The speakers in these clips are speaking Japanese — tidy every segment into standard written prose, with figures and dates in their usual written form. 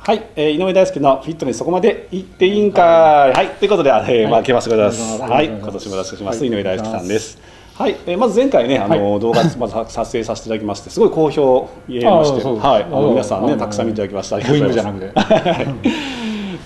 はい、井上大輔のフィットネスそこまで行っていいんかい。はい、ということで、明けましてございます。はい、今年もよろしくお願いします。井上大輔さんです。はい、まず前回ね、動画まず撮影させていただきまして、すごい好評言えまして、はい、皆さんね、たくさん見ていただきました。ありがとうございます。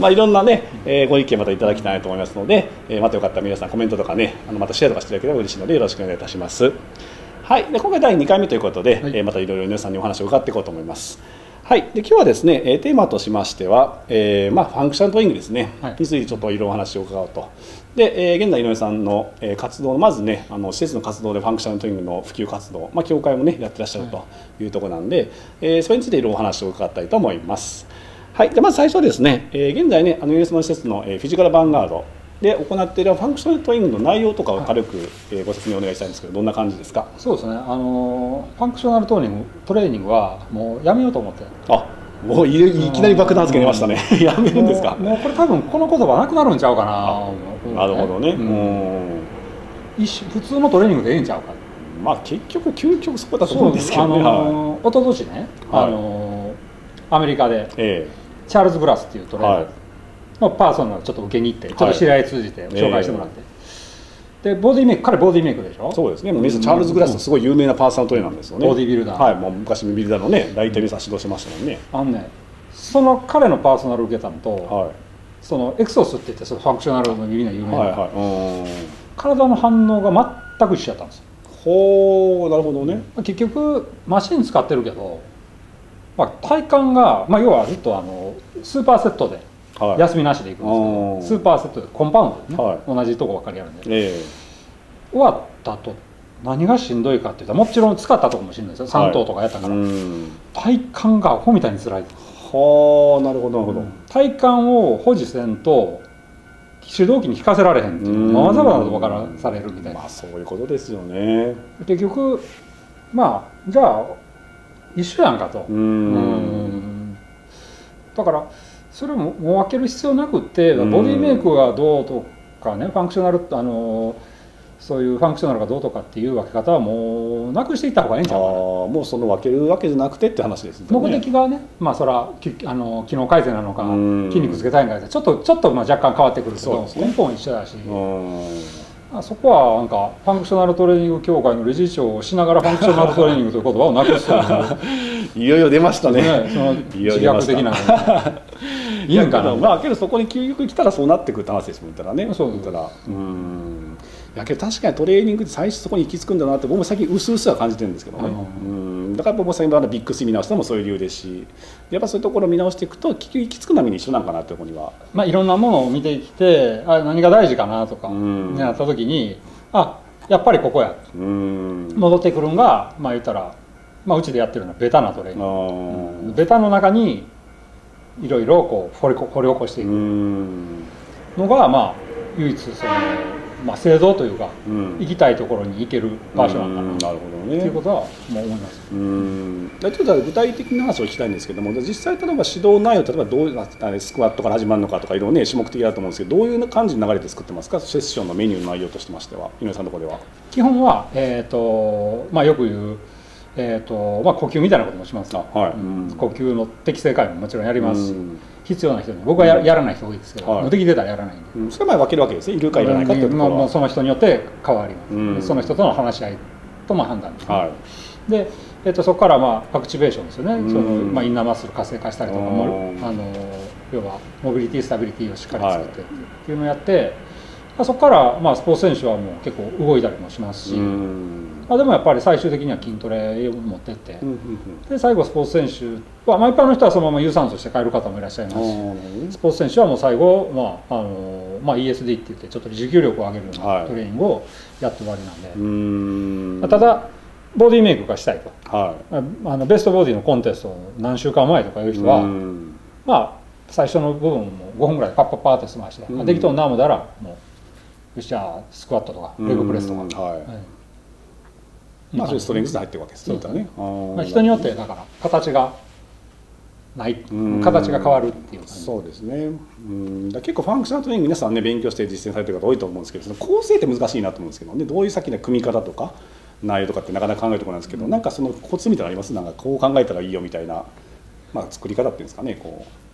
いろんなね、ご意見またいただきたいと思いますので、またよかったら皆さんコメントとかね、またシェアとかしていただければ嬉しいのでよろしくお願いいたします。はい、で今回第2回目ということで、またいろいろ皆さんにお話を伺っていこうと思います。はい、で今日はですね、テーマとしましては、ファンクショナルトレーニングですね、についてちょっといろいろお話を伺おうと。で、現在井上さんの活動、まずね、施設の活動でファンクショナルトレーニングの普及活動、協会もねやってらっしゃるというところなんで、それについていろいろお話を伺いたいと思います。はい、でまず最初はですね、現在ね、井上さんの施設のフィジカルヴァンガードで行っているファンクショナルトレーニングの内容とかを軽くご説明お願いしたいんですけど、どんな感じですか？ そうですね、ファンクショナルトレーニングはもうやめようと思って。 もういきなり爆弾つけましたね。やめるんですか？ もうこれ多分この言葉なくなるんちゃうかな。 なるほどね。 普通のトレーニングでええんちゃうか。 結局究極そこだと思うんですけどね。 一昨年ね、アメリカでチャールズ・ブラスっていうトレーナーのパーソナルちょっと受けに行って、ちょっと知り合い通じて紹介してもらって。でボディメイク、彼ボディメイクでしょ。 そうですね。ミスチャールズ・グラスすごい有名なパーソナルトレーナーなんですよね。 ボディビルダー。 はい、もう昔のビルダーのね、大体皆さん指導してましたもんね。 その彼のパーソナル受けたのと、そのエクソスって言ってそのファンクショナルの指の有名な体の反応が全く一緒だったんですよ。 ほう、なるほどね。 結局マシン使ってるけど、体感が要はずっとスーパーセットで休みなしでいくんですけど、スーパーセットでコンパウンドでね、同じとこばっかりやるんで、終わった後何がしんどいかっていったら、もちろん使ったとこもしんどいですよ。3頭とかやったから、体幹がアホみたいに辛い。 はあ、なるほどなるほど。 体幹を保持せんと手動機に引かせられへんっていうのをわざわざ分からされるみたいな。 そういうことですよね。 結局じゃあ一緒やんかと。だからそれも分ける必要なくって、ボディメイクがどうとかね、ファンクショナルそういうファンクショナルがどうとかっていう分け方はもうなくしていった方がいいんちゃうかな。 もうその分けるわけじゃなくてって話ですね。 目的がね、それは機能改善なのか筋肉つけたいんかちょっと若干変わってくるけど、根本一緒だし、そこはなんかファンクショナルトレーニング協会の理事長をしながらファンクショナルトレーニングという言葉をなくすといよいよ出ましたね。 その自虐的ないいんかな。 けどそこに究極来たらそうなってくるって話ですもん。言ったらね。 そう言ったら。 けど確かにトレーニングって最初そこに行き着くんだなって僕も最近うすうすは感じてるんですけどね。だから僕も最近ビッグス見直したのもそういう理由ですし、やっぱそういうところを見直していくと結局行き着くのはみんな一緒なんかなってところには。 いろんなものを見てきて、何が大事かなとかになった時に、やっぱりここや戻ってくるんが言ったら、うちでやってるのはベタなトレーニング。ベタの中にいろいろこう掘り起こしていくのが唯一製造というか、行きたいところに行ける場所なんだなっていうことはもう思います。 ちょっと具体的な話を聞きたいんですけども、実際例えば指導内容、例えばどういうスクワットから始まるのかとかいろいろね種目的だと思うんですけど、どういう感じの流れで作ってますか？セッションのメニューの内容としてましては、井上さんのところでは。 基本はよく言う呼吸みたいなこともします。呼吸の適正回ももちろんやりますし、必要な人に、僕はやらない人多いですけど、無敵出たらやらないんで。 それは分けるわけですね。いるかいらないかっていうところはその人によって変わります。その人との話し合いと判断です。で、そこからアクチベーションですよね。インナーマッスル活性化したりとかも、要はモビリティスタビリティをしっかり作ってっていうのをやって、そこからスポーツ選手はもう結構動いたりもしますし、でもやっぱり最終的には筋トレを持ってって、で最後スポーツ選手は、一般の人はそのまま有酸素して帰る方もいらっしゃいますし、スポーツ選手はもう最後、ESD って言ってちょっと持久力を上げるようなトレーニングをやって終わりなんで、ただボディメイクがしたいと、ベストボディのコンテストを何週間前とかいう人は、最初の部分も5分ぐらいでパッパッパーって済まして、できとんな思ったらもうよし、じゃあスクワットとかレグプレスとか、 そういうストレングスで入ってるわけですね。 人によってだから形がない、形が変わるっていう感じ。 そうですね。結構ファンクショナルトレーニング皆さんね勉強して実践されてる方多いと思うんですけど、その構成って難しいなと思うんですけどね、どういうさっきの組み方とか内容とかってなかなか考えるところなんですけど、なんかそのコツみたいなのあります？なんかこう考えたらいいよみたいな、作り方っていうんですかね、こう。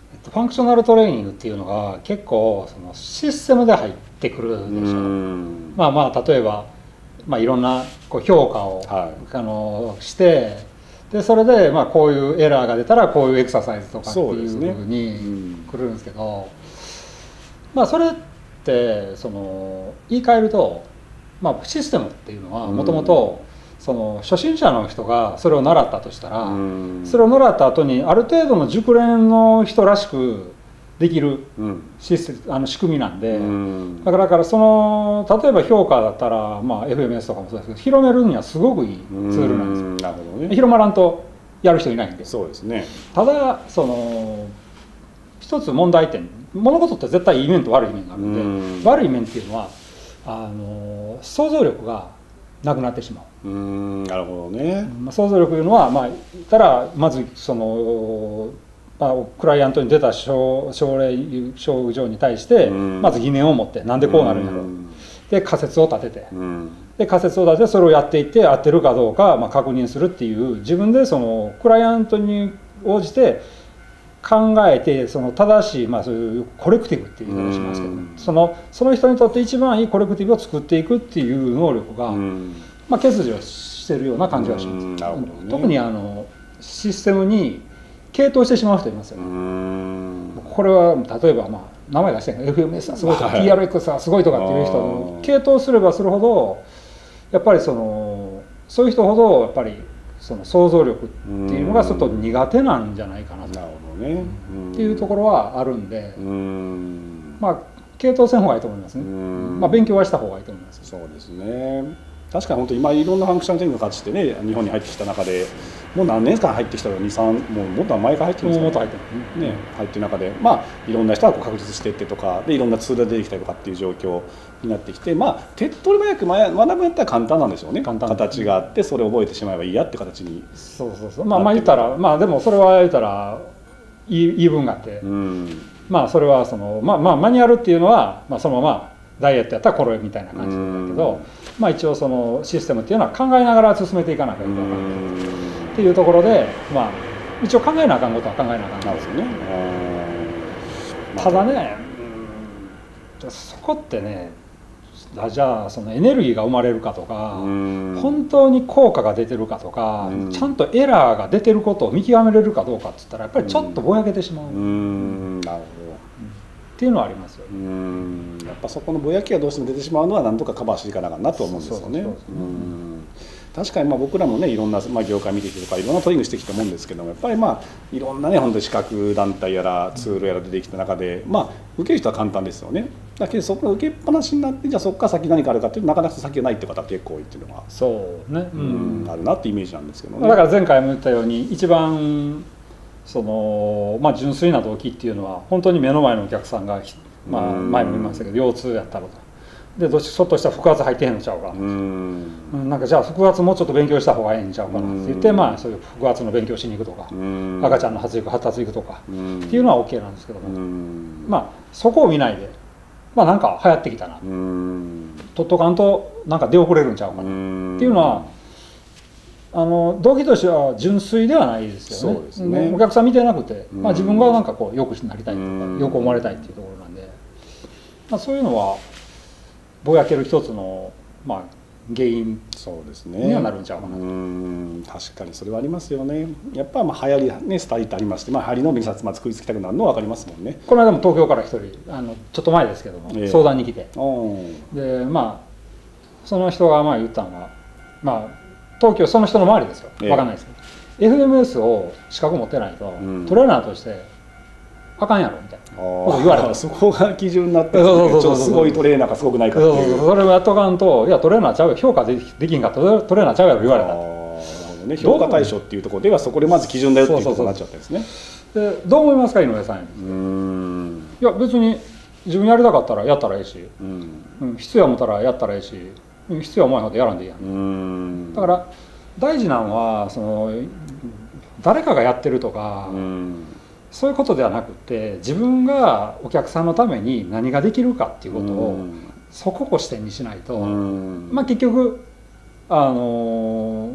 ファンクショナルトレーニングっていうのが結構そのシステムで入ってくるでしょう。まあまあ例えば、まあ、いろんなこう評価を、はい、してでそれでまあこういうエラーが出たらこういうエクササイズとかっていうふうに来るんですけど、まあそれってその言い換えると、まあ、システムっていうのはもともとその初心者の人がそれを習ったとしたら、それを習った後にある程度の熟練の人らしくできる仕組みなんで、だからその例えば評価だったら、まあ、FMS とかもそうですけど広めるにはすごくいいツールなんですよ。なるほどね。広まらんとやる人いないんで。 そうですね。 ただその一つ問題点、物事って絶対いい面と悪い面があるんで、悪い面っていうのは想像力がなくなってしまう。 なるほどね。 想像力というのは、まあ言ったらまずその、まあ、クライアントに出た症状に対してまず疑念を持って、なんでこうなるんやろう、で仮説を立てて、で仮説を立ててそれをやっていって合ってるかどうか、まあ、確認するっていう、自分でそのクライアントに応じて考えて、その正しい、まあ、そういうコレクティブっていう言い方をしますけど、その人にとって一番いいコレクティブを作っていくっていう能力が、まあ、欠如してるような感じがします。特にシステムに傾倒してしまう人いますよね。これは例えば、まあ、名前出してないけど FMS はすごいとか、はい、TRX はすごいとかっていう人傾倒すればするほどやっぱりそういう人ほどやっぱりその想像力っていうのがちょっと苦手なんじゃないかなと、っていうところはあるんで、まあ傾倒せん方がいいと思いますね。まあ勉強はした方がいいと思います。 そうですね。確かに本当に今いろんなファンクショナルトレーニングの価値ってね、日本に入ってきた中でもう何年間入ってきたの、2、3、もっと前から入ってるんですかね。もっと入ってるね、入ってる中で、まあいろんな人がこう確立していってとかで、いろんなツールが出てきたりとかっていう状況になってきて、まあ手っ取り早く学ぶんやったら簡単なんでしょうね。形があってそれを覚えてしまえばいいやって形に。 そうまあ言ったら、まあでもそれは言ったら言い分があって、まあそれはそのまあマニュアルっていうのは、まあそのままダイエットやったらこれみたいな感じなんだけど、まあ一応そのシステムっていうのは考えながら進めていかなきゃいけないっていうところで、まあ一応考えなあかんことは考えなあかんんですよね。ただね、そこってね、じゃあそのエネルギーが生まれるかとか、本当に効果が出てるかとか、ちゃんとエラーが出てることを見極めれるかどうかっていったらやっぱりちょっとぼやけてしまう。なるほど。っていうのはありますよ。 やっぱそこのぼやきがどうしても出てしまうのは何とかカバーしていかなあかんなと思うんですよね。確かにまあ僕らもねいろんなまあ業界見てきてとかいろんなトレーニングしてきたもんですけども、やっぱりまあいろんなね本当に資格団体やらツールやら出てきた中で、まあ受ける人は簡単ですよね。だけどそこが受けっぱなしになって、じゃあそこから先何かあるかっていうとなかなか先がないっていう方が結構多いっていうのがそうね、 あるなってイメージなんですけどね。 だから前回も言ったように一番そのまあ純粋な動機っていうのは本当に目の前のお客さんがまあ前も言いましたけど腰痛やったろと。でちょっとした腹圧入ってへんのちゃうか、なんかじゃあ腹圧もうちょっと勉強した方がいいんちゃうかなって言って、まあそういう腹圧の勉強しに行くとか、赤ちゃんの発達行くとかっていうのは OK なんですけども、まあそこを見ないで、まあなんか流行ってきたな、とっとかんとなんか出遅れるんちゃうかなっていうのは動機としては純粋ではないですよね。そうですね。お客さん見てなくて、まあ自分がなんかこうよくなりたいとかよく思われたいっていうところなんで、まあそういうのはぼやける一つのまあ原因にはなるんちゃうかなと。 確かにそれはありますよね。やっぱまあ流行りねスタイルってありまして、まあ流行りの印刷まあ作りつきたくなるのは分かりますもんね。 この間も東京から一人ちょっと前ですけども、相談に来て、でまあその人がまあ言ったのは、まあ東京その人の周りですよ、分かんないですけど、FMS を資格持ってないと、トレーナーとしてあかんやろみたいなこと言われた。 そこが基準になって、ちょっとすごいトレーナーかすごくないかっていう。 それをやっとかんと、いやトレーナーちゃうよ、評価できんかったらトレーナーちゃうやろ言われた。 評価対象っていうところではそこでまず基準だよっていうことになっちゃったんですね。 でどう思いますか井上さん。いや別に自分やりたかったらやったらいいし、必要思ったらやったらいいし、必要思わないことやらんでいいやん。だから大事なのはその誰かがやってるとか、そういうことではなくて、自分がお客さんのために何ができるかっていうことをそこを視点にしないと、まあ結局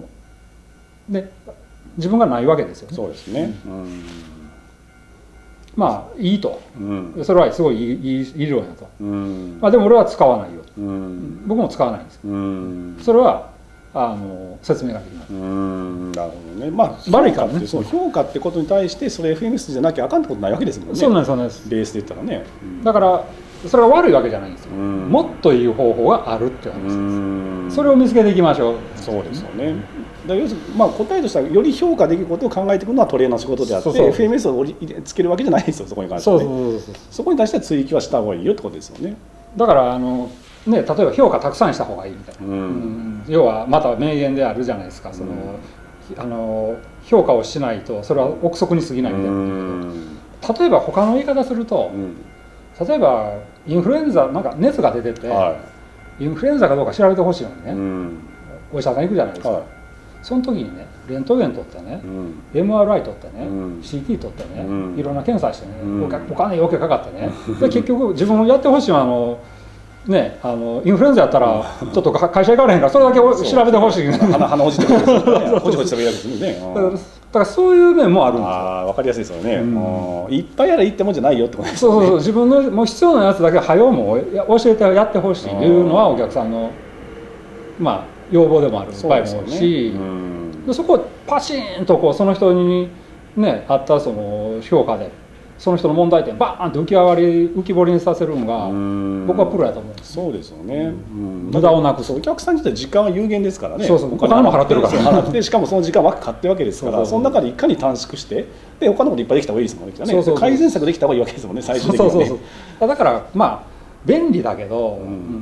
ね自分がないわけですよね。 そうですね。 まあいいと、 うん、 それはすごいいい理論やと、 うん、 まあ、でも俺は使わないよ、 うん、 僕も使わないんです、 うん、 それは説明ができます。 なるほどね。まあ悪いからね。その評価ってことに対してそれ FMS じゃなきゃあかんってことないわけですもんね。 そうなんですそうなんです。 ベースで言ったらね。 だからそれが悪いわけじゃないんですよ。もっといい方法があるって話です。それを見つけていきましょう。 そうですよね。だ要するにまあ答えとしてはより評価できることを考えていくのはトレーナーの仕事であって、FMS をつけるわけじゃないですよ。そこに関してはね。そこに対しては追求はした方がいいよってことですよね。 だからね、例えば評価たくさんした方がいいみたいな、要はまた名言であるじゃないですか、その評価をしないとそれは憶測に過ぎないみたいな、例えば他の言い方すると、例えばインフルエンザなんか熱が出てて、インフルエンザかどうか調べてほしいのにね、お医者さん行くじゃないですか、その時にねレントゲン取ってね、MRI 取ってね、CT 取ってね、いろんな検査してね、お金余計かかってね、で結局自分のやってほしいのはね、インフルエンザやったらちょっと会社行かれへんからそれだけ調べてほしい。 鼻ほじってほじほじ食べるんですね。 だからそういう面もあるんですよ。 わかりやすいですよね。いっぱいやらいいってもんじゃないよってことですよね。 そう自分のもう必要なやつだけ早うも教えてやってほしいというのはお客さんのまあ要望でもある場合もあるし、そこをパチンとその人にねあったその評価でその人の問題点バーンと浮き彫りにさせるのが僕はプロやと思うんです。 そうですよね。 無駄をなくす。 お客さんにとって時間は有限ですからね。 お金も払ってるから払ってしかもその時間枠買ってるわけですから、その中でいかに短縮してで他のこといっぱいできた方がいいですもんね。改善策できた方がいいわけですもんね、最終的にね。 だからまあ便利だけど、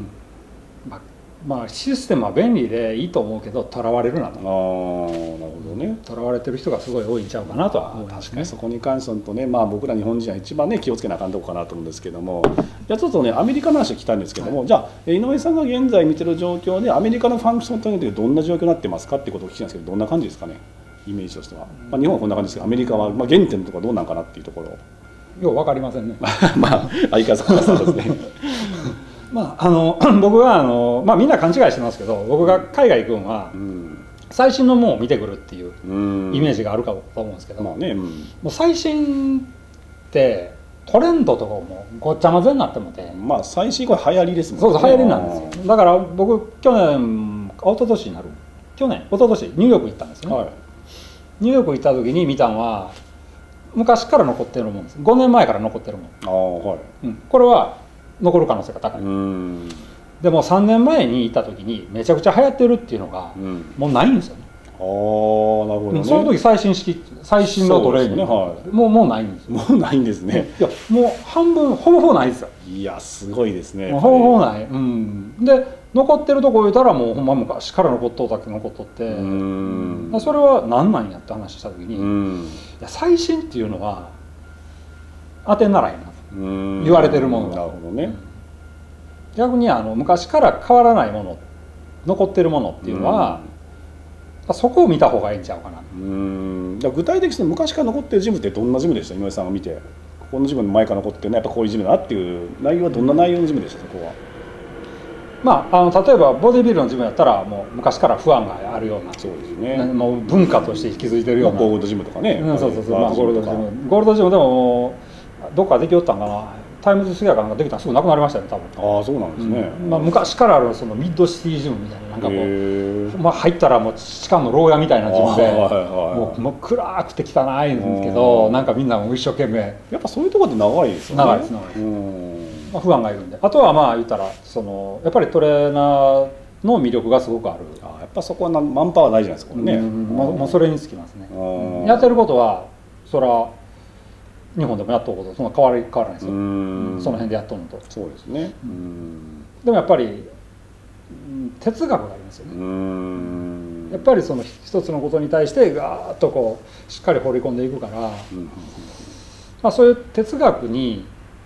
まあシステムは便利でいいと思うけどとらわれるなと。 なるほどね。 とらわれてる人がすごい多いんちゃうかなとは思いますね。 確かにそこに関してとね、まあ僕ら日本人は一番ね気をつけなあかんとこかなと思うんですけども、じゃあちょっとねアメリカの話を聞きたいんですけども、じゃあ井上さんが現在見てる状況でアメリカのファンクショントレーニングでどんな状況になってますかってことを聞きたいんですけど、どんな感じですかね、イメージとしては。まあ日本はこんな感じですけど、アメリカはまあ原点とかどうなんかなっていうところ。 よう分かりませんね。 まあ相変わらずそうですね。 まあ僕はまあみんな勘違いしてますけど、僕が海外行くのは最新のものを見てくるっていうイメージがあるかと思うんですけど、もう最新ってトレンドとかもごっちゃ混ぜになってもて、 まあ最新これ流行りですもんね。 そう流行りなんですよ。だから僕去年一昨年になる一昨年ニューヨーク行ったんですね。ニューヨーク行った時に見たのは昔から残ってるもんです。5年前から残ってるもん。これは残る可能性が高い。でも3年前にいた時にめちゃくちゃ流行ってるっていうのがもうないんですよね。 なるほどね。 その時最新のトレーニングもうないんですよ。 もうないんですね。 いやもう半分ほぼないですよ。 いやすごいですね。 ほぼない。で残ってるとこ言うたらもうほんま昔から残っとうだけ残っとって、それは何なんやって話した時に、いや最新っていうのは当てにならへんなと言われてるものが。 なるほどね。 逆に昔から変わらないもの残ってるものっていうのは、そこを見た方がいいんちゃうかな。 具体的に昔から残ってるジムってどんなジムでした？井上さんが見てこのジムの前から残ってるのはやっぱこういうジムだなっていう内容はどんな内容のジムでした？そこは。 まあ、例えばボディビルのジムやったらもう昔から不安があるような、 そうですね、 もう文化として息づいてるような、 ゴールドジムとかね、 ゴールドジムでもどっかできよったんかな、タイムズスクエアかなんかできたらすぐなくなりましたよね、多分。 ああそうなんですね。 昔からあるそのミッドシティジムみたいな、なんかこう、入ったらもう地下の牢屋みたいなジムで、もう暗くて汚いんですけど、なんかみんなも一生懸命、 やっぱそういうところって長いですよね。 長いです長いです。不安がいるんで、あとはまあ言ったらやっぱりトレーナーの魅力がすごくある。 やっぱそこはマンパワー大事なんですかね。 もうそれにつきますね。やってることはそれは日本でもやっとることそんな変わらないですよ。その辺でやっとるのと。 そうですね。 でもやっぱり哲学がありますよね。やっぱりその一つのことに対してガーッとこうしっかり放り込んでいくから、まあそういう哲学に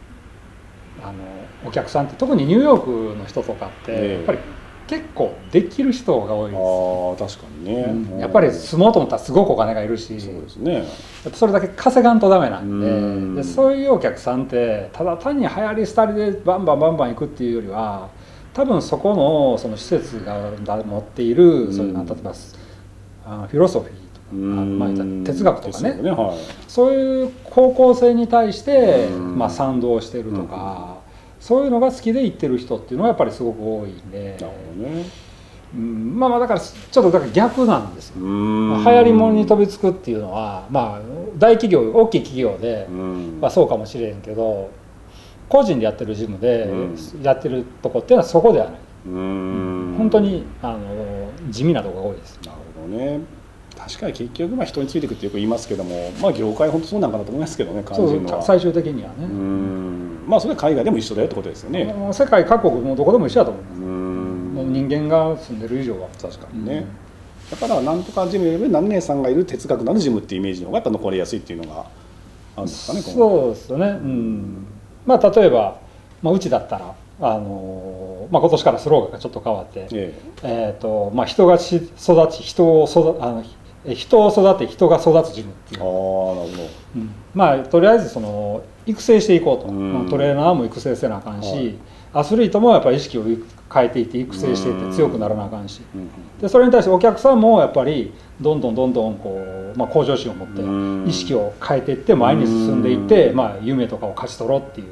お客さんって特にニューヨークの人とかってやっぱり結構できる人が多いです。 確かにね。 やっぱり住もうと思ったらすごくお金がいるし、 そうですね。 それだけ稼がんとダメなんで、そういうお客さんってただ単に流行り廃りでバンバン行くっていうよりは、多分そこのその施設が持っているそういう例えばフィロソフィーとまあ、哲学とかね、そういう方向性に対して、まあ、賛同してるとか、そういうのが好きで行ってる人っていうのはやっぱりすごく多いんで。まあだからちょっとだから逆なんですよ。流行り物に飛びつくっていうのはまあ大企業大きい企業ではそうかもしれんけど、個人でやってるジムでやってるとこっていうのはそこではない。本当に地味なところが多いです。 なるほどね。確かに結局まあ人についていくってよく言いますけども、まあ業界本当そうなんかなと思いますけどね、感じるのは。 最終的にはね。 まあそれは海外でも一緒だよってことですよね。 世界各国もどこでも一緒だと思います。人間が住んでる以上は。 確かにね。だからなんとかジムより何々さんがいる哲学のあるジムっていうイメージの方がやっぱ残りやすいっていうのがあるんですかね。 そうですよね。まあ例えば、まあ、うちだったらまあ、今年からスローガンがちょっと変わって、まあ、人が育ち人を育て人が育つジムっていう。なるほど。まあとりあえずその育成していこうと、トレーナーも育成せなあかんし、アスリートもやっぱり意識を変えていって育成していって強くならなあかんし、でそれに対してお客さんもやっぱりどんどんこう、まあ、向上心を持って意識を変えていって前に進んでいって、まあ、夢とかを勝ち取ろうっていう、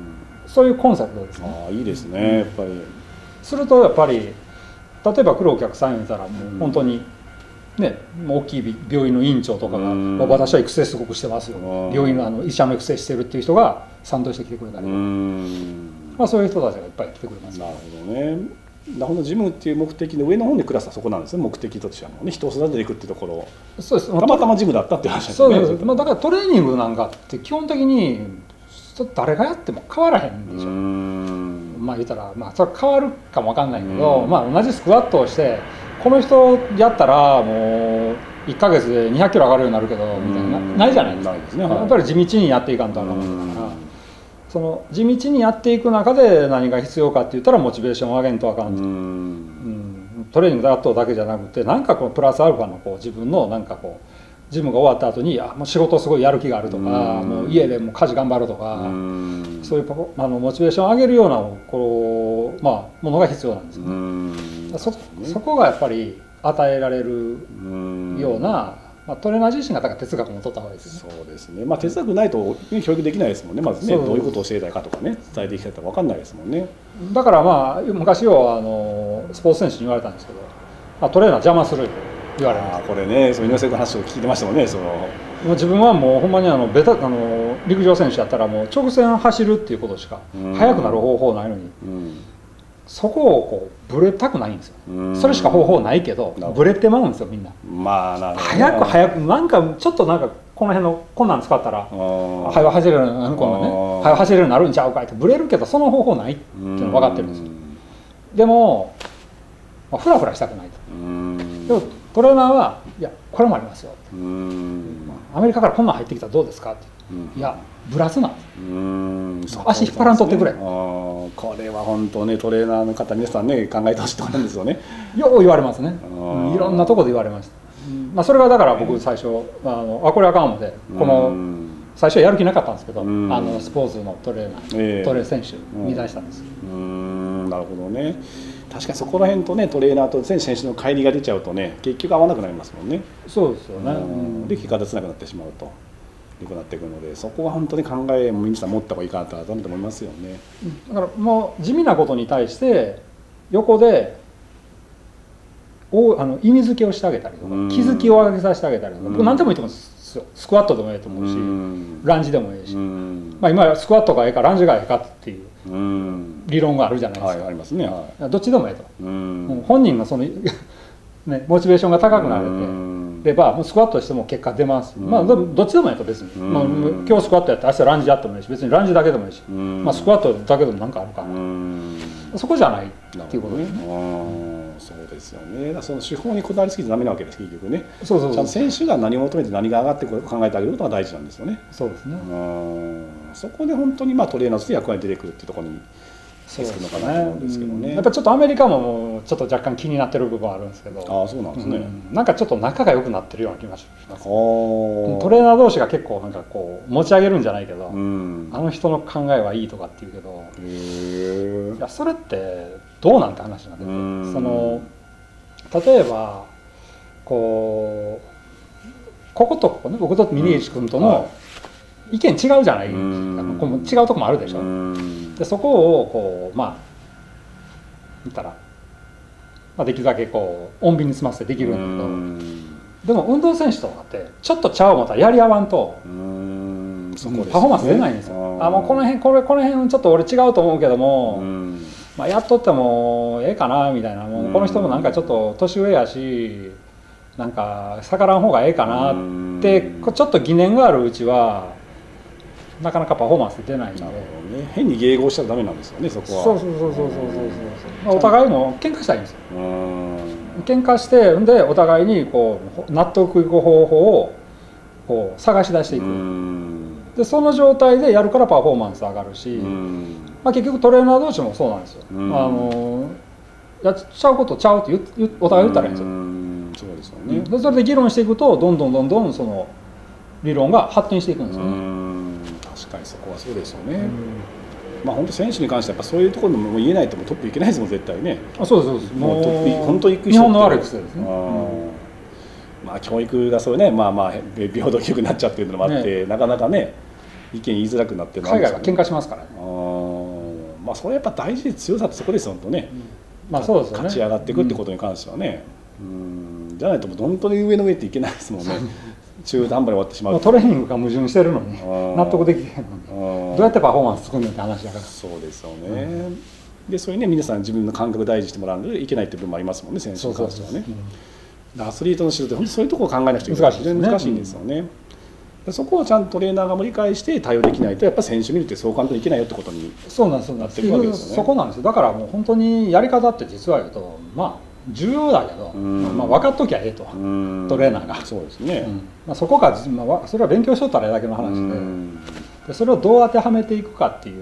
そういうコンセプトですね。 いいですね、やっぱり。 するとやっぱり例えば来るお客さん言ったらもう本当にね、大きい病院の院長とかが「私は育成すごくしてますよ」病院の医者の育成してるっていう人が賛同してきてくれたりとか、まあ、そういう人たちがいっぱい来てくれます。 なるほどね。なるほど、ジムっていう目的の上の方にクラスはそこなんですね、目的としてはね、人を育てていくっていうところ。 そうです。 たまたまジムだったっていう話ですね。 そうです。まあ、だからトレーニングなんかって基本的に誰がやっても変わらへんでしょ。まあ言ったら、まあそれ変わるかもわかんないけど、まあ同じスクワットをしてこの人やったらもう1ヶ月で200キロ上がるようになるけどみたいなないじゃないですか。ないですね。やっぱり地道にやっていかんとあかんから、その地道にやっていく中で何が必要かって言ったらモチベーションを上げんとあかんと。トレーニングだけじゃなくてなんかこうプラスアルファのこう自分のなんかこうジムが終わった後にもう仕事すごいやる気があるとか、もう家でもう家事頑張るとか、そういうモチベーションを上げるようなこう、まあ、ものが必要なんですよね。そこがやっぱり与えられるような、まあ、トレーナー自身がだから哲学も取った方がいいですよね。そうですね。まあ哲学ないと教育できないですもんね。まずね、どういうことを教えたいかとかね、伝えていきたいとか分かんないですもんね。 だからまあ昔はスポーツ選手に言われたんですけど、トレーナー邪魔する言われます。これね、そう井上さんの話を聞いてましたもんね。 自分はもうほんまに陸上選手やったらもう直線走るっていうことしか速くなる方法ないのに、そこをこうブレたくないんですよ。それしか方法ないけどブレてまうんですよみんな。まあなるほど、早くなんかちょっとなんかこの辺のこんなん使ったら早く走れるようになる、早く走れるようになるんちゃうかいってブレるけどその方法ないっていうの分かってるんですよ。でもフラフラしたくないと。でもトレーナーはいやこれもありますよ。アメリカからこんなん入ってきたらどうですかって。いやブラスな足引っ張らんとってくれ。 これは本当ねトレーナーの方皆さんね考えてほしいと思うんですよね。 よう言われますね。いろんなところで言われました。まあそれがだから僕最初これあかん思ってこの最初はやる気なかったんですけどスポーツのトレーナー選手見出したんです。 なるほどね。確かにそこら辺とねトレーナーと選手の乖離が出ちゃうとね結局合わなくなりますもんね。 そうですよね。 で結果出せなくなってしまうということになっていくので、そこは本当に考えも皆さん持った方がいいかなと改めて思いますよね。 だからもう地味なことに対して横で意味付けをしてあげたりとか気づきを上げさせてあげたりとか、僕何でもいいと思うんですよ。スクワットでもいいと思うしランジでもいいし、まあ今スクワットがいいかランジがいいかっていう理論があるじゃないですか。 ありますね。 どっちでもいいと。本人のそのねモチベーションが高くなればもうスクワットしても結果出ます。まあどっちでもいいと別に。今日スクワットやって明日ランジやってもいいし、別にランジだけでもいいし、まあスクワットだけでも何かあるから、そこじゃないっていうことですね。 そうですよね。その手法にこだわりすぎてダメなわけです結局ね。ちゃんと選手が何を求めて何が上がってくるか考えてあげることが大事なんですよね。 そうですね。 そこで本当にまあトレーナーとして役割に出てくるっていうところにするのかなと思うんですけどね。 やっぱちょっとアメリカもちょっと若干気になってる部分はあるんですけど。 そうなんですね。 なんかちょっと仲が良くなってるような気がします。トレーナー同士が結構なんかこう持ち上げるんじゃないけど、あの人の考えはいいとかって言うけど、いやそれってどうなんて話なんで、例えばこことここね、僕と峯岸君との意見違うじゃないですか、違うとこもあるでしょ。でそこをこう言ったら、できるだけこう穏便に済ませてできるんだけど、でも運動選手とかってちょっとちゃう思ったらやり合わんとパフォーマンス出ないんですよ。もうこの辺ちょっと俺違うと思うけども、やっとってもええかなみたいな、もうこの人もなんかちょっと年上やしなんか逆らん方がええかなってちょっと疑念があるうちはなかなかパフォーマンス出ないんで、 変に迎合しちゃダメなんですよね、そこは。そうお互いも喧嘩したいんですよ。喧嘩してでお互いにこう納得いく方法をこう探し出していく。でその状態でやるからパフォーマンス上がるし、結局トレーナー同士もそうなんですよ。やっちゃうことちゃうってお互い言ったらいいんですよ。そうですよね。でそれで議論していくとどんどんその理論が発展していくんですよね。 確かにそこはそうですよね。本当選手に関してはやっぱそういうところでも言えないともうトップいけないですもん絶対ね。 そうです。 もうトップ本当行く人って日本の悪い癖ですね。 教育がそういうね平等教育になっちゃってるのもあって、なかなかね意見言いづらくなってる。 海外は喧嘩しますからね。 それやっぱ大事で強さってそこですよ本当ね。 そうですよね。 勝ち上がっていくってことに関してはね。じゃないともう本当に上の上っていけないですもんね。中途半端に終わってしまう。 トレーニングが矛盾してるのに納得できへんのにどうやってパフォーマンス作るのって話だから。 そうですよね。でそういうね皆さん自分の感覚大事にしてもらうのでいけないっていう部分もありますもんね、選手に関してはね。アスリートの指導って本当そういうところを考えなくちゃいけない。非常に難しいんですよね。そこをちゃんとトレーナーがも理解して対応できないとやっぱ選手見るってそう簡単にいけないよってことになってるわけですよね。 そこなんですよ。だからもう本当にやり方って実は言うと重要だけど、分かっときゃええとトレーナーが。そうですね。そこがそれは勉強しとったらええだけの話で、それをどう当てはめていくかっていう、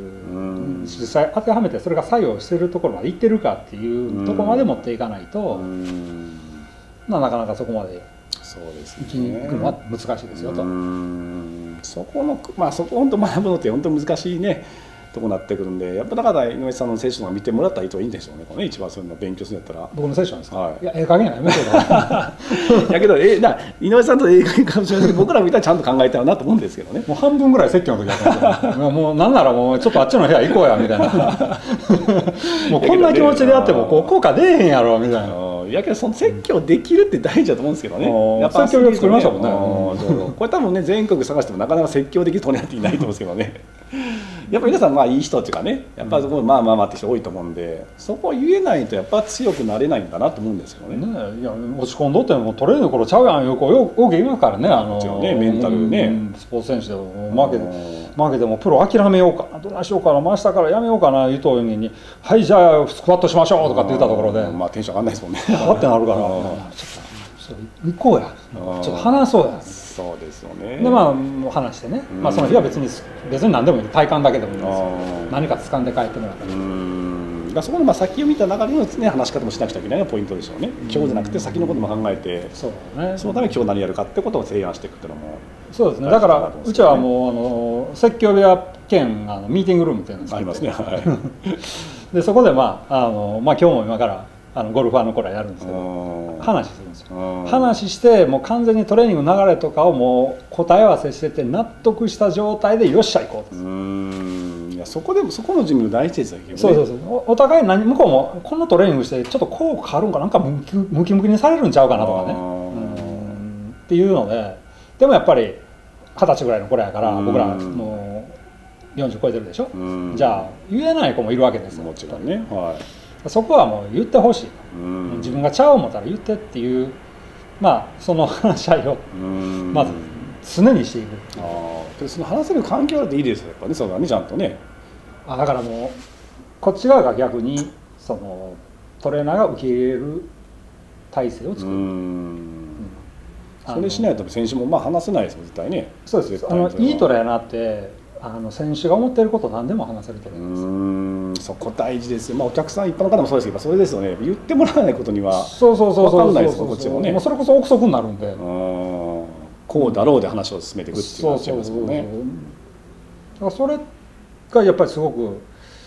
実際当てはめてそれが作用してるところまでいってるかっていうところまで持っていかないと、なかなかそこまで生きに行くのは難しいですよと。 そこ本当学ぶのって本当難しいね。とこなってくるんで、やっぱだから井上さんのセッションが見てもらったらいいんでしょうね。これね一番そういうの勉強するんだったら。 僕のセッションですか。いや加減やめてよ。 やけど井上さんと加減かもしれないけど僕ら見たらちゃんと考えたいなと思うんですけどね。 もう半分ぐらい説教の時だったんですよ。もうなんならもうちょっとあっちの部屋行こうやみたいな。もうこんな気持ちでやっても効果出えへんやろみたいな。 やけどその説教できるって大事だと思うんですけどね。 やっぱ説教力作りましたもんね。 これ多分ね全国探してもなかなか説教できるトレーナーっていないと思うんですけどね。やっぱ皆さんいい人っていうかね、やっぱそこって人多いと思うんで、そこを言えないとやっぱ強くなれないんだなと思うんですよね。 いや落ち込んどってもトレーニング頃ちゃうやんよく言いますからね。 メンタルね。 スポーツ選手でも負けてもプロ諦めようかな、どないしようかな、明日からやめようかな言うとにはいじゃあスクワットしましょうとかって言ったところでテンション上がんないですもんね。 あってなるからちょっと行こうや、ちょっと話そうや。 そうですよね。 で話してね、その日は別に何でもいい、体感だけでもいいんですよ。何か掴んで帰ってもらったら。 そこの先を見た中での話し方もしなくちゃいけないのがポイントでしょうね。今日じゃなくて先のことも考えて、そのために今日何やるかってことを提案していくっていうのも。 そうですね。だからうちはもう説教部屋兼ミーティングルームっていうのがありますね。 でそこで今日も今からゴルファーの頃はやるんですけど話するんですよ。話してもう完全にトレーニングの流れとかをもう答え合わせしてて納得した状態でよっしゃ行こうです。 いやそこの準備の大事ですよね。 そうお互い向こうもこのトレーニングしてちょっと効果あるんかなんかムキムキにされるんちゃうかなとかねっていうので、でもやっぱり20歳ぐらいの頃やから僕らもう40超えてるでしょ。じゃあ言えない子もいるわけですよ。 もちろんね。 そこはもう言ってほしい。自分がちゃう思ったら言ってっていうその話し合いをまず常にしていく。 その話せる環境だっていいですよやっぱね。そうだねちゃんとね。 だからもうこっち側が逆にそのトレーナーが受け入れる体制を作る。 それしないと選手も話せないですもん絶対ね。 そうです。いいトレーナーって選手が思っていることを何でも話せると思います。 そこ大事ですよ。お客さん一般の方もそうですけどそれですよね。言ってもらわないことには分かんないですもんこっちもね。 それこそ憶測になるんでこうだろうで話を進めていくっていう話ですもんね。 だからそれがやっぱりすごく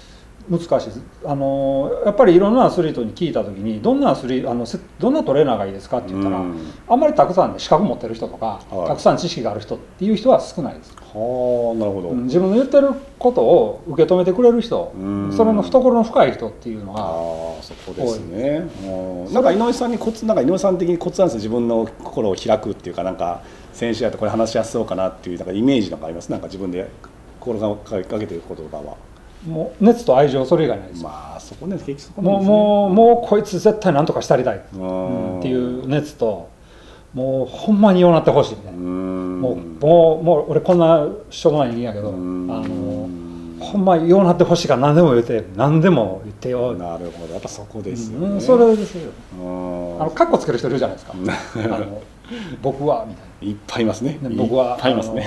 難しいです。やっぱりいろんなアスリートに聞いた時にどんなトレーナーがいいですかって言ったら、あんまりたくさん資格持ってる人とか、たくさん知識がある人っていう人は少ないです。 はあ、なるほど。 自分の言ってることを受け止めてくれる人、それの懐の深い人っていうのがそこですね。なんか井上さんになんか井上さん的にコツなんですよ。自分の心を開くっていうか、なんか選手やとこれ話しやすそうかなっていうなんかイメージなんかあります。なんか自分で心がけてることとかは。 もう熱と愛情、それ以外ないです。 まあそこね、結局そこなんですね。 もうこいつ絶対なんとかしたりたいっていう熱と、もうほんまにようなってほしいみたいな。もう俺こんなしょうもない人間やけど、ほんまようなってほしいから何でも言ってよ。 なるほど、やっぱそこですよね。 それですよ。カッコつける人いるじゃないですか。僕はみたいな。 いっぱいいますね。 僕は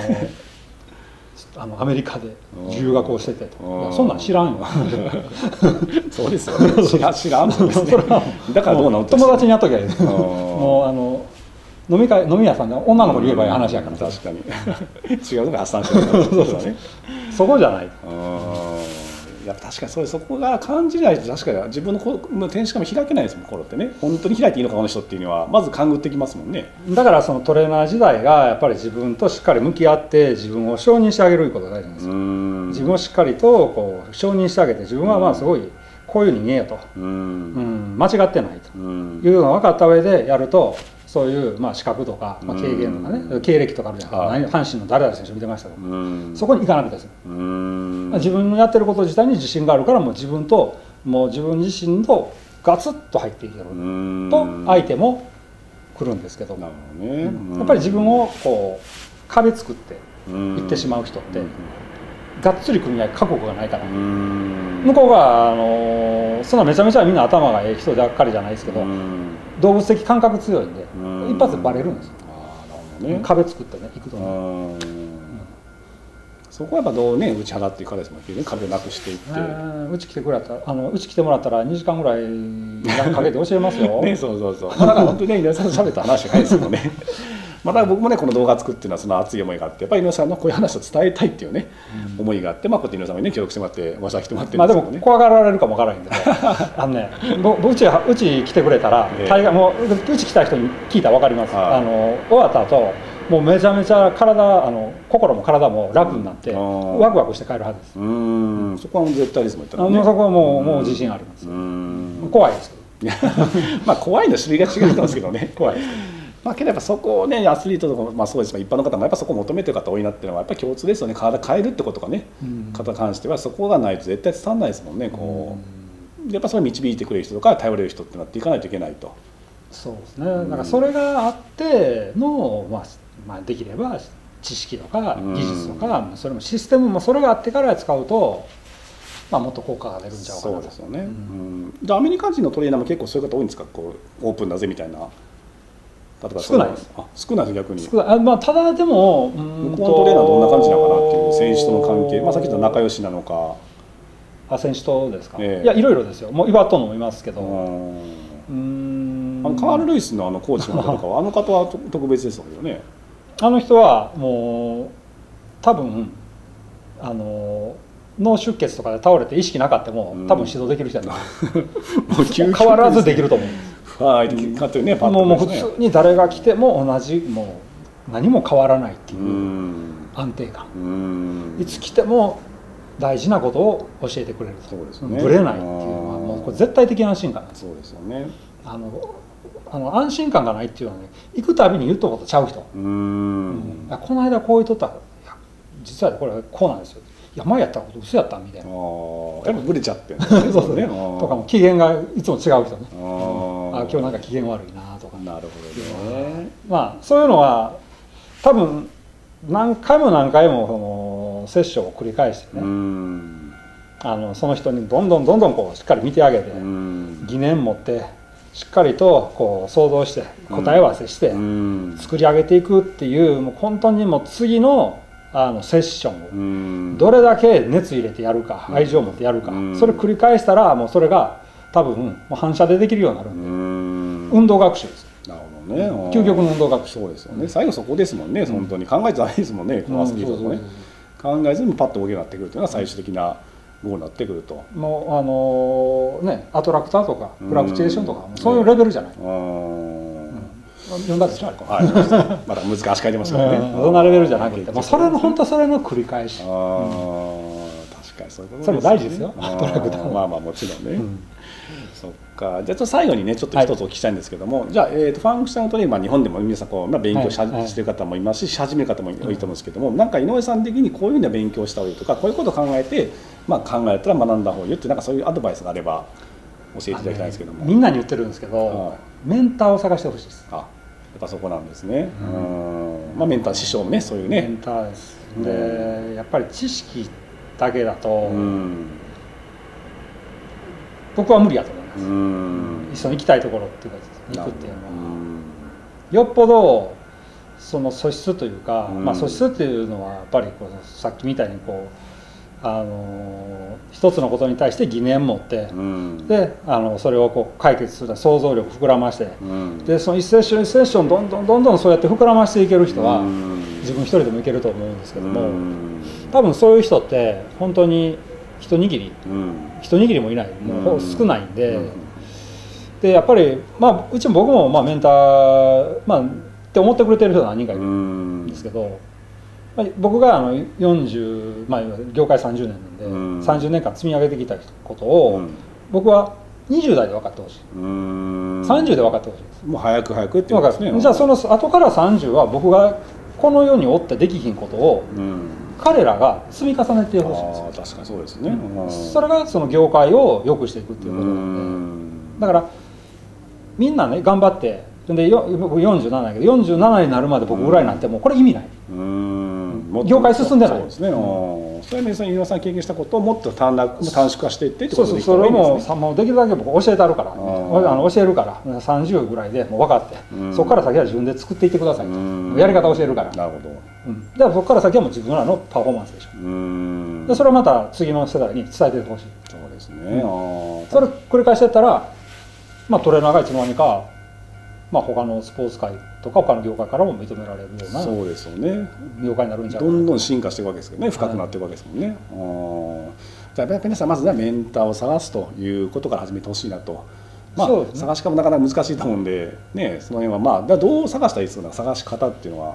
アメリカで留学をしててと、そんなん知らんよ。 そうですよね。知らんもんですね。だからどうなの？ 友達に会っときゃいい。もう飲み屋さんで女の子に言えばいい話やから。 確かに。違うのが発散してる。そうですね。 そこじゃない。 や確かにそこが感じないと、確かに自分の天使かも開けないですもん、心ってね。本当に開いていいのかこの人っていうのはまず勘ぐってきますもんね。 だからそのトレーナー時代がやっぱり自分としっかり向き合って自分を承認してあげることが大事なんですよ。自分をしっかりとこう承認してあげて、自分はまあすごいこういう人間やと、間違ってないというのが分かった上でやると、そういう資格とか経験とかね、経歴とかあるじゃないですか。阪神の誰々選手見てましたけど、そこに行かなくてです。自分のやってること自体に自信があるから、もう自分自身とガツッと入っていけると相手も来るんですけど、やっぱり自分をこう壁作っていってしまう人ってがっつり組み合い覚悟がないから、向こうがそんなめちゃめちゃみんな頭がええ人ばっかりじゃないですけど、動物的感覚強いんで一発でバレるんですよ。壁作ってね、いくとね。 そこはやっぱどうね、打ち払っていかないですもんね。壁をなくしていって。 うち来てもらったら2時間ぐらいかけて教えますよ。 ね、そう。だから本当にね、井上さんと喋った話じゃないですもんね。だから僕もね、この動画作っていうのはその熱い思いがあって、やっぱり井上さんのこういう話を伝えたいっていうね、思いがあって、こうやって井上さんにね協力してもらってわしは来てもらってるんですけどね。 でも怖がられるかもわからないんで、うち来てくれたら、もううち来た人に聞いたら分かります。終わった後もうめちゃめちゃ心も体も楽になってワクワクして帰るはずです。 そこは絶対ですもん。そこはもう自信あります。怖いですけど。怖いの種類が違うんですけどね。怖いですけどやっぱそこをね、アスリートとかそうですが一般の方もやっぱそこを求めてる方多いなっていうのはやっぱり共通ですよね。体変えるってことがね、方に関してはそこがないと絶対伝わらないですもんね。やっぱそれを導いてくれる人とか頼れる人ってなっていかないといけないと。 そうですね。だからそれがあってのできれば知識とか技術とか、それもシステムもそれがあってから使うと、もっと効果が出るんちゃうかなと。 そうですよね。でアメリカ人のトレーナーも結構そういう方多いんですか。オープンだぜみたいな。 少ないです。 少ないです逆に。 ただでも向こうのトレーナーはどんな感じなのかなっていう、選手との関係、さっき言った仲良しなのか。 選手とですか。いやいろいろですよ。もう岩戸のもいますけど。 カール・ルイスのコーチの方とかは方は特別ですよね。 あの人はもう多分脳出血とかで倒れて意識なかったも多分指導できる人やと思う。変わらずできると思うんです。もう普通に誰が来ても同じ、もう何も変わらないっていう安定感。いつ来ても大事なことを教えてくれる。ぶれないっていうのはもうこれ絶対的安心感なんです。 そうですよね。 安心感がないっていうのはね、行くたびに言ったことちゃう人。この間こう言っとったら、実はこれこうなんですよ。いや前やったこと嘘やったみたいな。 やっぱブレちゃってる。 そうね。とかも機嫌がいつも違う人ね。今日なんか機嫌悪いなとか。 なるほどね。 そういうのは多分何回もセッションを繰り返してね。その人にどんどんこうしっかり見てあげて、疑念持って。しっかりとこう想像して答え合わせして作り上げていくっていう、もう本当にもう次のセッションをどれだけ熱入れてやるか、愛情を持ってやるか、それ繰り返したらもうそれが多分もう反射でできるようになるんで、運動学習です。 なるほどね。 究極の運動学習。 そうですよね。最後そこですもんね。本当に考えてないですもんね。このアスリートもね。考えずにパッと動けるようになってくるというのが最終的なゴールになってくると。 もうアトラクターとかフラクチュエーションとかそういうレベルじゃない。読んだでしょあれ。 はい。まだ難しく書いてますからね。 そんなレベルじゃなくて、それの本当それの繰り返し。 確かにそういうことですね。 それも大事ですよ。アトラクター。 まあもちろんね。そっか。じゃあ最後にねちょっと一つお聞きしたいんですけども、じゃあファンクショナルトレーニング日本でも皆さんこう勉強してる方もいますし、し始める方も多いと思うんですけども、なんか井上さん的にこういうふうな勉強した方がいいとか、こういうことを考えて考えたら学んだ方がいいってなんかそういうアドバイスがあれば教えていただきたいんですけども。 みんなに言ってるんですけど、メンターを探してほしいです。 やっぱそこなんですね。メンター師匠もねそういうね。 メンターです。でやっぱり知識だけだと僕は無理やと思います。一緒に行きたいところっていうか行くっていうのはよっぽどその素質というか、素質っていうのはやっぱりこうさっきみたいにこう一つのことに対して疑念持って、でそれをこう解決する想像力膨らまして、でその一セッション一セッションどんどんそうやって膨らましていける人は自分一人でもいけると思うんですけども、多分そういう人って本当に一握りもいない、もう少ないんで、でやっぱりうちも僕もメンターって思ってくれてる人何人かいるんですけど。僕が40、業界30年なんで、30年間積み上げてきたことを僕は20代で分かってほしい、30で分かってほしいです。 もう早くって言うんですね。 じゃあその後から30は僕がこの世におってできひんことを彼らが積み重ねてほしいんですよ。 確かにそうですね。 それがその業界を良くしていくっていうことなんで、だからみんなね頑張ってで僕47だけど47になるまで僕ぐらいなんてもうこれ意味ない。業界進んでない。そうですね。 それは井上さん経験したことをもっと短縮化していってってことでそれもできるだけ僕教えてあるから教えるから30ぐらいでもう分かってそこから先は自分で作っていってくださいとやり方教えるから。 なるほど。 でそこから先はもう自分らのパフォーマンスでしょ。でそれをまた次の世代に伝えてほしい。 そうですね。 それ繰り返していったらトレーナーがいつの間にか他のスポーツ界とか他の業界からも認められるようなそうですよね業界になるんじゃないかな。 どんどん進化していくわけですけどね、深くなっていくわけですもんね。じゃあやっぱり皆さんまずはメンターを探すということから始めてほしいなと。探し方もなかなか難しいと思うんでね、その辺はどう探したらいいですか、探し方っていうのは。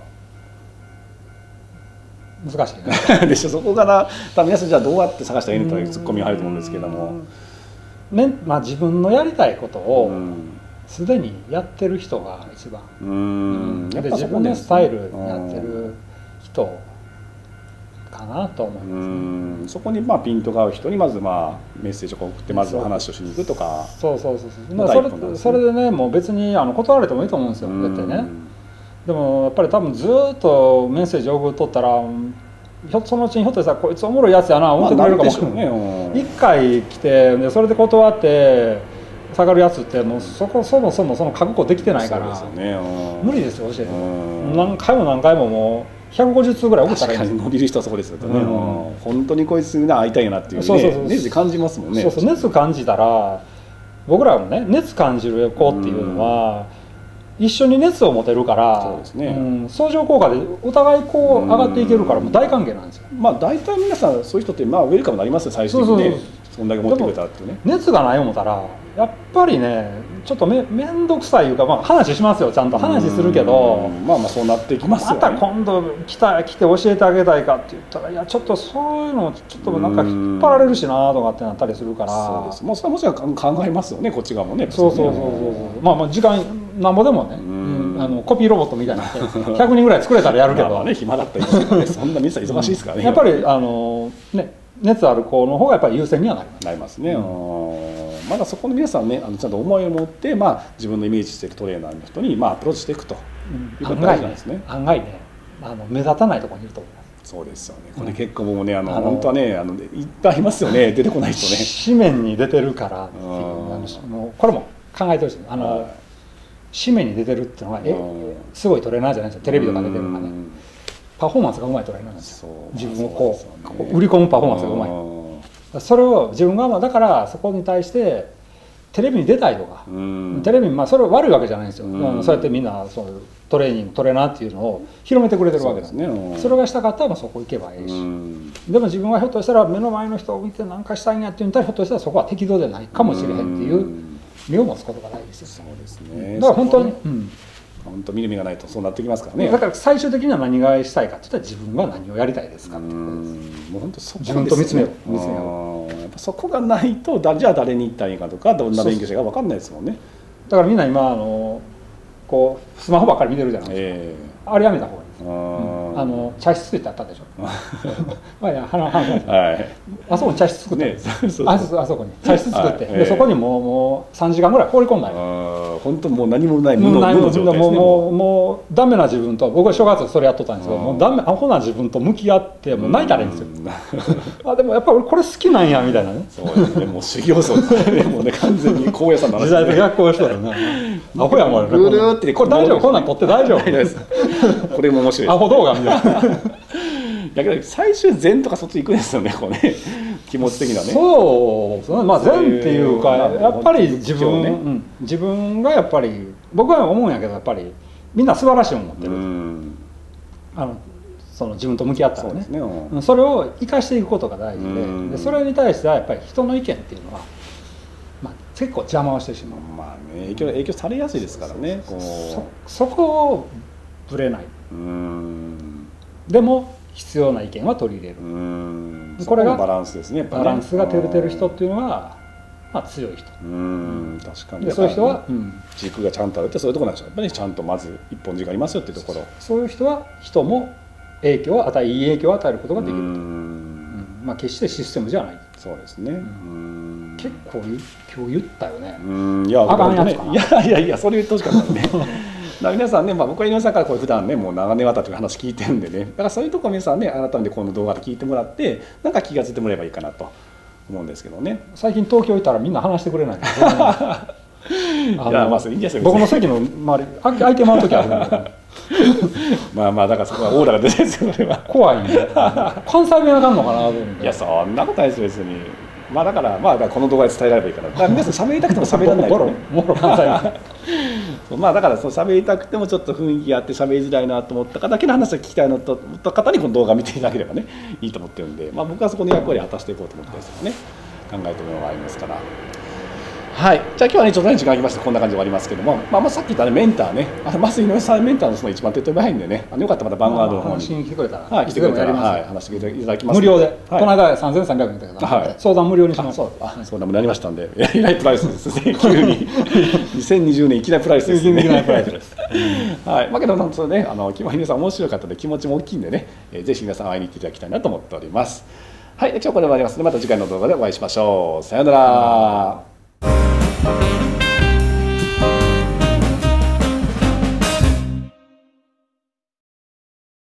難しいね。 でしょ、そこから皆さんじゃあどうやって探したらいいのかというツッコミが入ると思うんですけども、 自分のやりたいことをすでにやってる人が一番で自分のスタイルやってる人かなと思いますね。 そこにピントが合う人にまずメッセージを送ってまず話をしに行くとか。 それでねもう別に断られてもいいと思うんですよだってね。でもやっぱり多分ずっとメッセージを送っとったらそのうちにひょっとしたらこいつおもろいやつやな思ってくれるかもしれない。一回来てそれで断って下がるやつってもうそもそもその覚悟できてないから無理ですよ教えて何回ももう150通ぐらい送ったらいいんですよ。 伸びる人はそこですよね。本当にこいつに会いたいなっていう熱感じますもんね。 熱感じたら僕らもね熱感じる子っていうのは一緒に熱を持てるから相乗効果でお互いこう上がっていけるからもう大歓迎なんですよ。 大体皆さんそういう人ってウェルカムになりますよ最終的にね。そんだけ持ってくれたっていうね。 熱がない思ったらやっぱりねちょっと面倒くさいいうか話しますよちゃんと話するけどそうなっていきますよね。 また今度来て教えてあげたいかって言ったらいやちょっとそういうのちょっとなんか引っ張られるしなとかってなったりするから。 そうです。それはもちろん考えますよねこっち側もね。 そう時間なんぼでもねコピーロボットみたいな100人ぐらい作れたらやるけど暇だったりですね。そんな皆さん忙しいですからね。 やっぱり熱ある子の方がやっぱり優先にはなりますね。まだそこの皆さんねちゃんと思いを持って自分のイメージしているトレーナーの人にアプローチしていくということが大事なんですね。 案外ね目立たないところにいると思います。 そうですよね。これ結構もうね本当はねいっぱいありますよね出てこない人ね。 紙面に出てるからっていうもうこれも考えてほしい。紙面に出てるっていうのはすごいトレーナーじゃないですよ。テレビとか出てるからね。パフォーマンスがうまいトレーナーなんですよ。自分をこう売り込むパフォーマンスがうまい。それを自分がだからそこに対してテレビに出たいとか、テレビにそれは悪いわけじゃないんですよ、そうやってみんなそういうトレーニングトレーナーっていうのを広めてくれてるわけですね。それがしたかったらそこ行けばいいし、でも自分はひょっとしたら目の前の人を見て何かしたいんやって言ったらひょっとしたらそこは適当でないかもしれへんっていう身を持つことが大事ですよ。 そうですね。 だから本当に本当見る目がないとそうなってきますからね。 だから最終的には何がしたいかって言ったら自分が何をやりたいですかっていうことです。 もう本当そこです自分と見つめよう。 やっぱそこがないとじゃあ誰に行ったらいいかとかどんな勉強者が分かんないですもんね。 だからみんな今こうスマホばっかり見てるじゃないですか。あれやめた方がいいです。茶室ってあったでしょ。あそこに茶室作ってあそこに茶室作ってでそこにもう3時間ぐらい放り込んだよ。 本当もう何もない無の状態ですね。 もうダメな自分と僕は正月それやっとったんですけどもうダメアホな自分と向き合ってもう泣いたらいいんですよ。でもやっぱり俺これ好きなんやみたいなね。 そうですね。もう修行僧もうね完全に高野山の話。 時代と逆行してるな。アホやもん。 ぐるーってこれ大丈夫こんなん撮って大丈夫。 これも面白い。 アホ動画みたいな。 だけど最終禅とかそっち行くんですよね、こうね気持ち的なね。 そうまあ禅っていうかやっぱり自分がやっぱり僕は思うんやけどやっぱりみんな素晴らしいもの持ってる。その自分と向き合ったらねそれを生かしていくことが大事でそれに対してはやっぱり人の意見っていうのは結構邪魔をしてしまう。 まあね影響されやすいですからね。 そこをぶれない。でも必要な意見は取り入れる。これがバランスですね。 バランスが取れてる人っていうのは強い人。 確かに。 でそういう人は軸がちゃんとあるってそういうところなんでしょう。やっぱりちゃんとまず一本軸ありますよっていうところ。 そういう人は人もいい影響を与えることができると。決してシステムじゃない。 そうですね。 結構今日言ったよね。 いやあかんやつかな。いやそれ言ってほしかったね。皆さんね、僕は井上さんから普段ねもう長年渡って話聞いてるんでね、だからそういうところ皆さんね改めてこの動画で聞いてもらってなんか気が付いてもらえばいいかなと思うんですけどね。 最近東京行ったらみんな話してくれないんですよ。 いやまあそれいいんですよ。 僕の席の周り空いて回る時あるんだまあだからそこはオーラが出てるんですよ。それは怖いんで関西弁あかんのかな。いやそんなことないです別に。だからこの動画で伝えらればいいから。だから皆さん喋りたくても喋らないとね。 もろ関西弁。だから喋りたくてもちょっと雰囲気があって喋りづらいなと思った方だけの話を聞きたいのと思った方にこの動画見ていただければねいいと思ってるんで、僕はそこの役割を果たしていこうと思ってですね考えてるのがありますから。はい、じゃあ今日はねちょっと時間空きましてこんな感じで終わりますけども、さっき言ったねメンターねまず井上さんメンターのその一番手っ取り早いんでねよかったらまたバンガードの方に来てくれたら話していただきます無料で。この間3300円だけど相談無料にします。 相談無料になりましたんでえらいプライスですね。急に2020年いきなりプライスですね。けどそれね井上さん面白かったので気持ちも大きいんでねぜひ皆さん会いに行っていただきたいなと思っております。はい、今日これで終わりますのでまた次回の動画でお会いしましょう。さようなら。